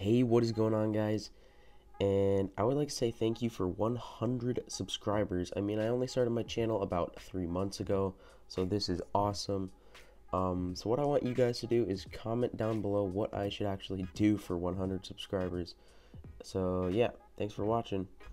Hey, what is going on, guys? And I would like to say thank you for 100 subscribers. I mean, I only started my channel about 3 months ago, so this is awesome. So what I want you guys to do is comment down below what I should actually do for 100 subscribers. So yeah, thanks for watching.